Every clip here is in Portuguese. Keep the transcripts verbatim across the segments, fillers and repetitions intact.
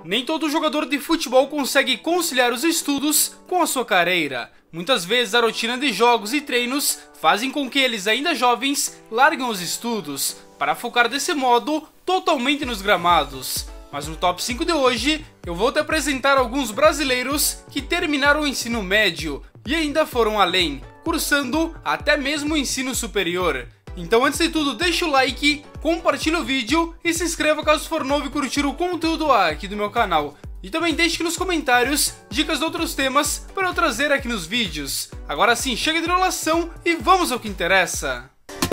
Nem todo jogador de futebol consegue conciliar os estudos com a sua carreira. Muitas vezes a rotina de jogos e treinos fazem com que eles, ainda jovens, larguem os estudos para focar desse modo totalmente nos gramados. Mas no top cinco de hoje, eu vou te apresentar alguns brasileiros que terminaram o ensino médio e ainda foram além, cursando até mesmo o ensino superior. Então, antes de tudo, deixa o like, compartilha o vídeo e se inscreva caso for novo e curtir o conteúdo aqui do meu canal. E também deixe aqui nos comentários dicas de outros temas para eu trazer aqui nos vídeos. Agora sim, chega de enrolação e vamos ao que interessa.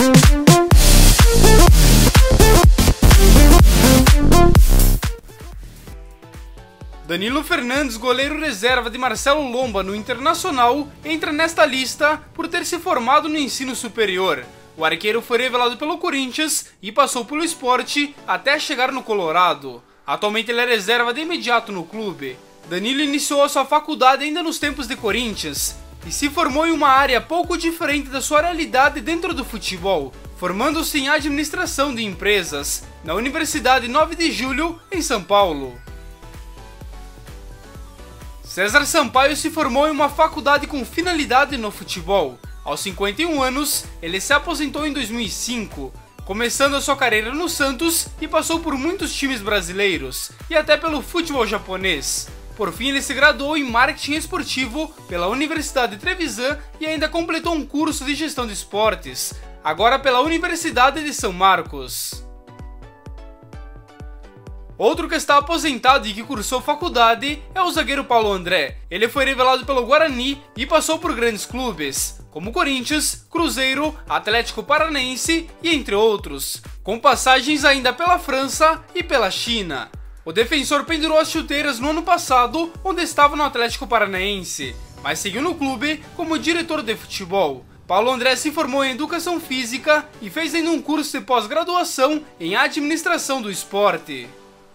Danilo Fernandes, goleiro reserva de Marcelo Lomba no Internacional, entra nesta lista por ter se formado no ensino superior. O arqueiro foi revelado pelo Corinthians e passou pelo Sport até chegar no Colorado. Atualmente ele é reserva de imediato no clube. Danilo iniciou a sua faculdade ainda nos tempos de Corinthians e se formou em uma área pouco diferente da sua realidade dentro do futebol, formando-se em administração de empresas na Universidade nove de julho, em São Paulo. César Sampaio se formou em uma faculdade com finalidade no futebol. Aos cinquenta e um anos, ele se aposentou em dois mil e cinco, começando a sua carreira no Santos e passou por muitos times brasileiros e até pelo futebol japonês. Por fim, ele se graduou em marketing esportivo pela Universidade de Trevisan e ainda completou um curso de gestão de esportes, agora pela Universidade de São Marcos. Outro que está aposentado e que cursou faculdade é o zagueiro Paulo André. Ele foi revelado pelo Guarani e passou por grandes clubes, como Corinthians, Cruzeiro, Atlético Paranaense e entre outros, com passagens ainda pela França e pela China. O defensor pendurou as chuteiras no ano passado, onde estava no Atlético Paranaense, mas seguiu no clube como diretor de futebol. Paulo André se formou em Educação Física e fez ainda um curso de pós-graduação em Administração do Esporte.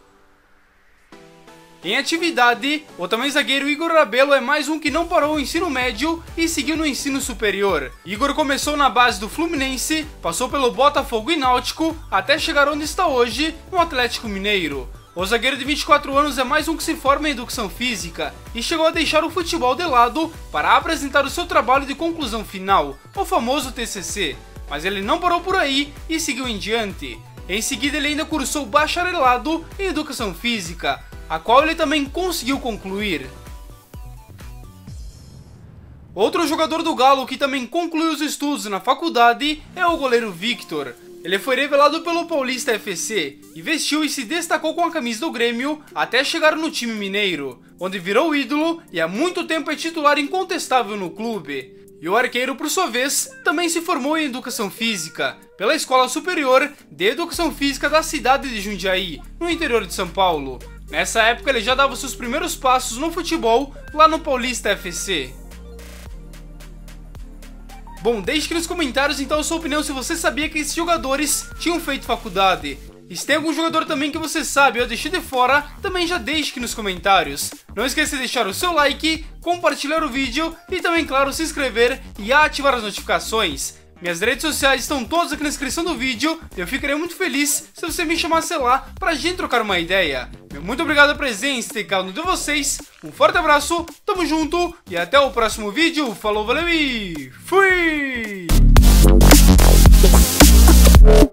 Em atividade, o também zagueiro Igor Rabelo é mais um que não parou o ensino médio e seguiu no ensino superior. Igor começou na base do Fluminense, passou pelo Botafogo e Náutico, até chegar onde está hoje, no Atlético Mineiro. O zagueiro de vinte e quatro anos é mais um que se forma em Educação Física e chegou a deixar o futebol de lado para apresentar o seu trabalho de conclusão final, o famoso T C C. Mas ele não parou por aí e seguiu em diante. Em seguida ele ainda cursou bacharelado em Educação Física, a qual ele também conseguiu concluir. Outro jogador do Galo que também concluiu os estudos na faculdade é o goleiro Victor. Ele foi revelado pelo Paulista F C e vestiu e se destacou com a camisa do Grêmio até chegar no time mineiro, onde virou ídolo e há muito tempo é titular incontestável no clube. E o arqueiro, por sua vez, também se formou em Educação Física pela Escola Superior de Educação Física da cidade de Jundiaí, no interior de São Paulo. Nessa época ele já dava seus primeiros passos no futebol lá no Paulista F C. Bom, deixe aqui nos comentários então a sua opinião se você sabia que esses jogadores tinham feito faculdade. E se tem algum jogador também que você sabe ou eu deixei de fora, também já deixe aqui nos comentários. Não esqueça de deixar o seu like, compartilhar o vídeo e também, claro, se inscrever e ativar as notificações. Minhas redes sociais estão todas aqui na descrição do vídeo e eu ficaria muito feliz se você me chamasse lá pra gente trocar uma ideia. Meu muito obrigado pela presença e cada um de vocês, um forte abraço, tamo junto e até o próximo vídeo. Falou, valeu e fui!